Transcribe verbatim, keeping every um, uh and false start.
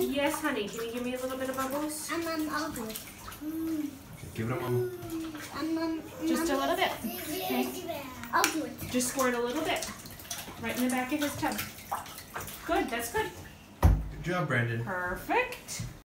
Yes, honey. Can you give me a little bit of bubbles? And then I'll do it. Mm. Give it a mama. And then, Just a little bit. Okay. I'll do it. Just squirt a little bit. Right in the back of his tub. Good. That's good. Good job, Brandon. Perfect.